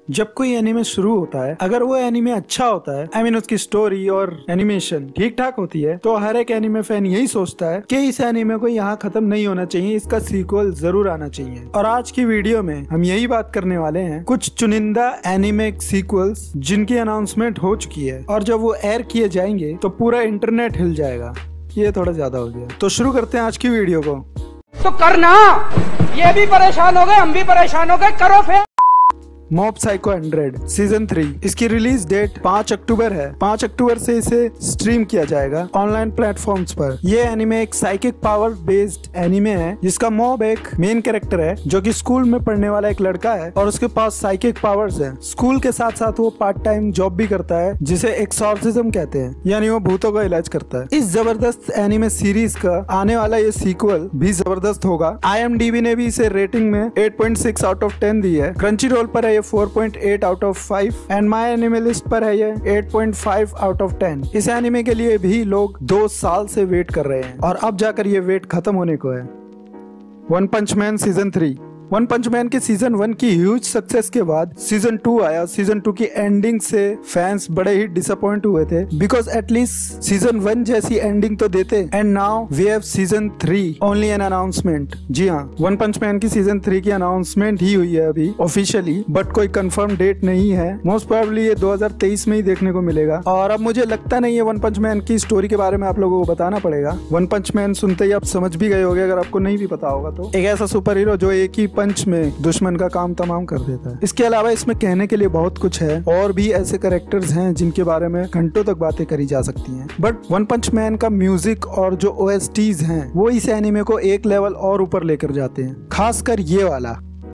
जब कोई एनिमे शुरू होता है, अगर वो एनिमे अच्छा होता है, I mean उसकी स्टोरी और एनिमेशन ठीक ठाक होती है, तो हर एक एनिमे फैन यही सोचता है कि इस एनिमे को यहाँ खत्म नहीं होना चाहिए, इसका सीक्वल जरूर आना चाहिए। और आज की वीडियो में हम यही बात करने वाले हैं कुछ चुनिंदा एनिमे सीक्वल्स जिनकी अनाउंसमेंट हो चुकी है और जब वो एयर किए जाएंगे तो पूरा इंटरनेट हिल जाएगा। ये थोड़ा ज्यादा हो गया, तो शुरू करते हैं आज की वीडियो को। तो करना, ये भी परेशान हो गए, हम भी परेशान हो गए, करो फिर। मॉब साइको 100 सीजन 3 इसकी रिलीज डेट 5 अक्टूबर है। 5 अक्टूबर से इसे स्ट्रीम किया जाएगा ऑनलाइन प्लेटफॉर्म्स पर। ये एनिमे एक साइकिक पावर बेस्ड एनिमे है जिसका मॉब एक मेन कैरेक्टर है जो कि स्कूल में पढ़ने वाला एक लड़का है और उसके पास साइकिक पावर्स है। स्कूल के साथ साथ वो पार्ट टाइम जॉब भी करता है जिसे एक्सॉर्सिज्म कहते हैं, यानी वो भूतों का इलाज करता है। इस जबरदस्त एनिमे सीरीज का आने वाला ये सीक्वल भी जबरदस्त होगा। IMDb ने भी इसे रेटिंग में 8.6 आउट ऑफ 10 दी है। क्रंची रोल पर है 4.8 out of 5 and my anime list पर है ये 8.5 आउट ऑफ 10। इस एनिमे के लिए भी लोग 2 साल से वेट कर रहे हैं और अब जाकर ये वेट खत्म होने को है। One punch man season 3। One punch man के सीजन 1 की ह्यूज सक्सेस के बाद सीजन 2 आया। सीजन 2 की एंडिंग से फैंस बड़े ही डिसअपॉइंट हुए थे बिकॉज एटलीस्ट सीजन 1 जैसी एंडिंग तो देते। And now we have season 3 only an announcement. जी हाँ, वन पंच मैन की सीजन 3 की अनाउंसमेंट ही हुई है अभी ऑफिशियली, बट कोई कंफर्म डेट नहीं है। मोस्ट प्रोबेबली ये 2023 में ही देखने को मिलेगा। और अब मुझे लगता नहीं है वन पंच मैन की स्टोरी के बारे में आप लोगों को बताना पड़ेगा। वन पंच मैन सुनते ही आप समझ भी गए होंगे, अगर आपको नहीं भी पता होगा तो। एक ऐसा सुपर हीरो जो एक ही पंच में दुश्मन का काम तमाम कर देता है। इसके अलावा इसमें कहने के लिए बहुत कुछ है और भी ऐसे कैरेक्टर्स हैं जिनके बारे में घंटों तक बातें करी जा सकती हैं। बट वन पंच मैन का म्यूजिक और जो OSTs हैं वो इस एनिमे को एक लेवल और ऊपर लेकर जाते हैं, खासकर ये वाला।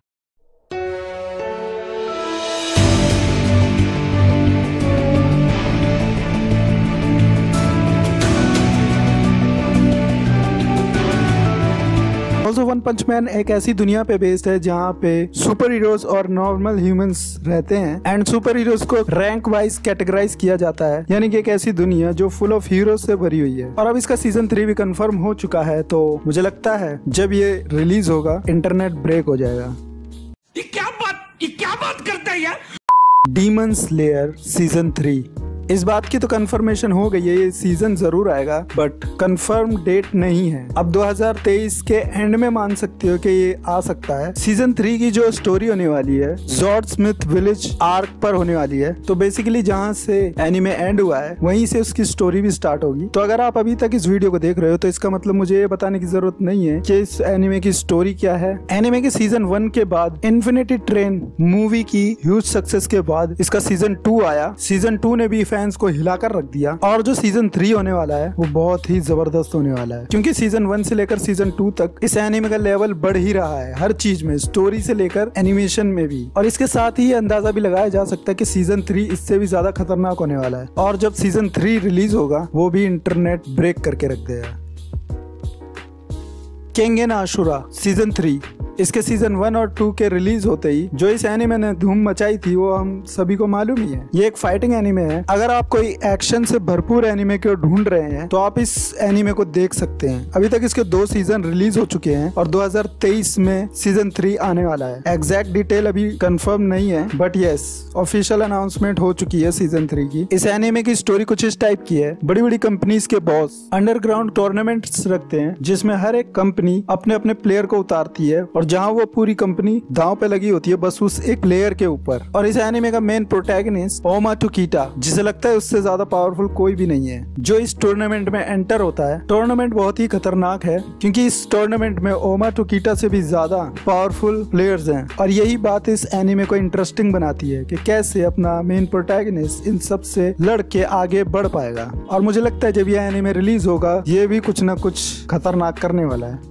वन पंच मैन एक ऐसी दुनिया पे बेस्ड है जहाँ पे सुपर हीरोज और नॉर्मल ह्यूमंस रहते हैं एंड सुपर हीरोज को रैंक वाइज कैटेगराइज किया जाता है, यानी कि एक ऐसी दुनिया जो फुल ऑफ हीरोज से भरी हुई है। और अब इसका सीजन 3 भी कंफर्म हो चुका है, तो मुझे लगता है जब ये रिलीज होगा इंटरनेट ब्रेक हो जाएगा। ये क्या बात करता है यार। डीमन स्लेयर सीजन 3 इस बात की तो कंफर्मेशन हो गई है, ये सीजन जरूर आएगा बट कंफर्म डेट नहीं है। अब 2023 के एंड में मान सकते हो कि ये आ सकता है। सीजन 3 की जो स्टोरी होने वाली है जॉर्ड स्मिथ विलेज आर्क पर होने वाली है, तो बेसिकली जहाँ से एनिमे एंड हुआ है वहीं से उसकी स्टोरी भी स्टार्ट होगी। तो अगर आप अभी तक इस वीडियो को देख रहे हो तो इसका मतलब मुझे ये बताने की जरूरत नहीं है कि इस एनिमे की स्टोरी क्या है। एनिमे के सीजन 1 के बाद इन्फिनिटी ट्रेन मूवी की ह्यूज सक्सेस के बाद इसका सीजन 2 आया। सीजन 2 ने भी फैंस को हिलाकर रख दिया और जो सीजन 3 होने वाला है वो बहुत ही जबरदस्त होने वाला है, क्योंकि सीजन 1 से लेकर सीजन 2 तक इस एनिमे का लेवल बढ़ ही रहा है, हर चीज में, स्टोरी से लेकर एनिमेशन में भी। और इसके साथ ही अंदाजा भी लगाया जा सकता है कि सीजन 3 इससे भी ज्यादा खतरनाक होने वाला है और जब सीजन 3 रिलीज होगा वो भी इंटरनेट ब्रेक करके रख देगा। केंगन आशुरा सीजन 3 इसके सीजन 1 और 2 के रिलीज होते ही जो इस एनिमे ने धूम मचाई थी वो हम सभी को मालूम ही है। ये एक फाइटिंग एनिमे है। अगर आप कोई एक्शन से भरपूर एनिमे को ढूंढ रहे हैं तो आप इस एनिमे को देख सकते हैं। अभी तक इसके 2 सीजन रिलीज हो चुके हैं और 2023 में सीजन 3 आने वाला है। एग्जैक्ट डिटेल अभी कंफर्म नहीं है बट यस, ऑफिशियल अनाउंसमेंट हो चुकी है सीजन 3 की। इस एनिमे की स्टोरी कुछ इस टाइप की है। बड़ी बड़ी कंपनीज के बॉस अंडरग्राउंड टूर्नामेंट्स रखते हैं जिसमें हर एक कंपनी अपने अपने प्लेयर को उतारती है और जहां वो पूरी कंपनी दांव पे लगी होती है बस उस एक प्लेयर के ऊपर। और इस एनिमे का मेन प्रोटैगनिस्ट ओमा टुकीटा, जिसे लगता है उससे ज्यादा पावरफुल कोई भी नहीं है, जो इस टूर्नामेंट में एंटर होता है। टूर्नामेंट बहुत ही खतरनाक है क्योंकि इस टूर्नामेंट में ओमा टुकीटा से भी ज्यादा पावरफुल प्लेयर्स हैं और यही बात इस एनिमे को इंटरेस्टिंग बनाती है कि कैसे अपना मेन प्रोटैगनिस्ट इन सब से लड़ के आगे बढ़ पाएगा। और मुझे लगता है जब यह एनिमे रिलीज होगा ये भी कुछ न कुछ खतरनाक करने वाला है।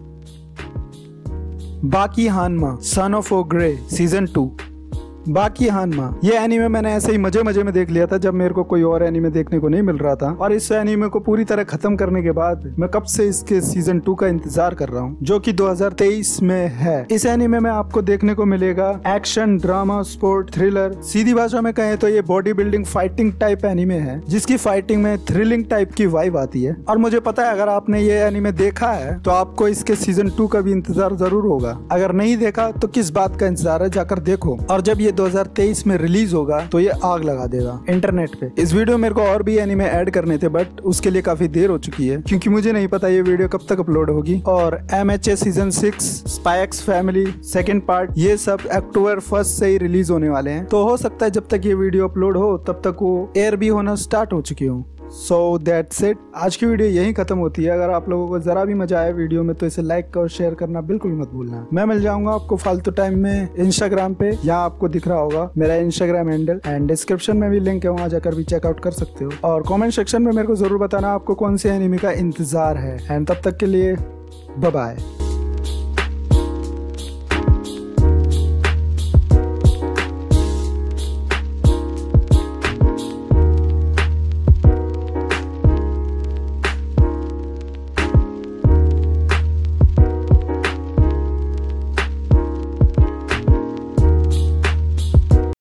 बाकी हानमा सन ऑफ ओग्रे सीजन 2 बाकी हानमा ये एनीमे मैंने ऐसे ही मजे मजे में देख लिया था जब मेरे को कोई और एनीमे देखने को नहीं मिल रहा था, और इस एनीमे को पूरी तरह खत्म करने के बाद मैं कब से इसके सीजन 2 का इंतजार कर रहा हूँ, जो कि 2023 में है। इस एनीमे में आपको देखने को मिलेगा एक्शन, ड्रामा, स्पोर्ट, थ्रिलर। सीधी भाषा में कहें तो ये bodybuilding fighting type anime है, जिसकी फाइटिंग में थ्रिलिंग टाइप की वाइब आती है। और मुझे पता है अगर आपने ये एनीमे देखा है तो आपको इसके सीजन 2 का भी इंतजार जरूर होगा। अगर नहीं देखा तो किस बात का इंतजार है, जाकर देखो। और जब ये 2023 में रिलीज होगा तो ये आग लगा देगा इंटरनेट पे। इस वीडियो मेरे को और भी एनिमे ऐड करने थे बट उसके लिए काफी देर हो चुकी है क्योंकि मुझे नहीं पता ये वीडियो कब तक अपलोड होगी। और MHA season 6, spy x family second part, ये सब अक्टूबर 1 से ही रिलीज होने वाले हैं। तो हो सकता है जब तक ये वीडियो अपलोड हो तब तक वो एयर भी होना स्टार्ट हो चुकी हूँ। सो दैट्स इट, आज की वीडियो यहीं खत्म होती है। अगर आप लोगों को जरा भी मजा आया वीडियो में तो इसे लाइक और शेयर करना बिल्कुल मत भूलना। मैं मिल जाऊंगा आपको फालतू टाइम में इंस्टाग्राम पे, यहाँ आपको दिख रहा होगा मेरा इंस्टाग्राम हैंडल, एंड डिस्क्रिप्शन में भी लिंक है, वहाँ जाकर भी चेकआउट कर सकते हो। और कमेंट सेक्शन में मेरे को जरूर बताना आपको कौन से एनिमे का इंतजार है। एंड तब तक के लिए बाय बाय।